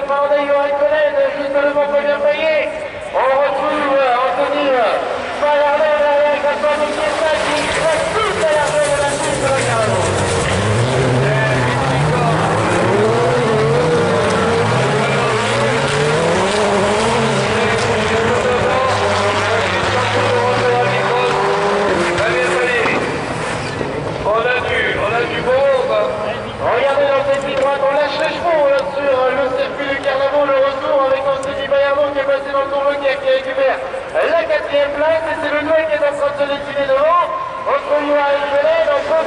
Faraday, Johan Collet, juste devant Fabien Payet. On retrouve Anthony Bayardel avec la soirée de Piesta qui reste tout à l'arrière de la suite de la Carlo. On a du monde. Regardez dans cette ligne droite, on lâche les chevaux sur le circuit du Carnaval, le retour avec Anthony Bayardon qui est passé dans le tournoi qui récupère la 4e place et c'est le duel qui est en train de se dessiner devant entre Johan Collet, entre